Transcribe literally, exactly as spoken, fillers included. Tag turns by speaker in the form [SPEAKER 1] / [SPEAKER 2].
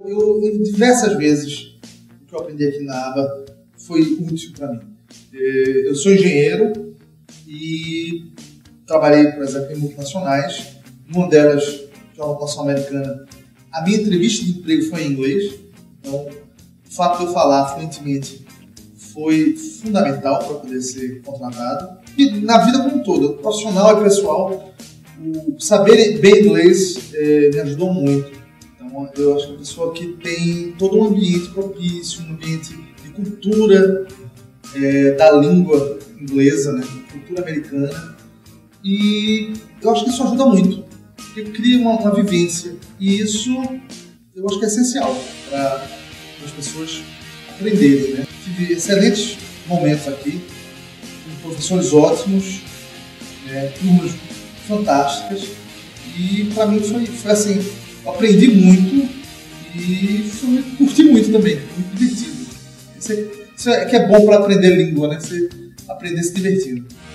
[SPEAKER 1] Eu, diversas vezes, o que eu aprendi aqui na aba foi útil para mim. Eu sou engenheiro e trabalhei, por exemplo, em multinacionais. Uma delas, que é uma multinacional americana, a minha entrevista de emprego foi em inglês. Então, o fato de eu falar fluentemente foi fundamental para poder ser contratado. E na vida como um todo, profissional e pessoal, o saber bem inglês é, me ajudou muito. Então, eu acho que a pessoa que tem todo um ambiente propício, um ambiente de cultura é, da língua inglesa, né, cultura americana, e eu acho que isso ajuda muito, porque cria uma, uma vivência, e isso eu acho que é essencial para as pessoas aprenderem, né? Tive excelentes momentos aqui, com professores ótimos, né, turmas fantásticas, e para mim foi, foi assim, eu aprendi muito e foi, curti muito também, muito divertido. Isso é, isso é que é bom para aprender língua, né? Você aprender se divertindo.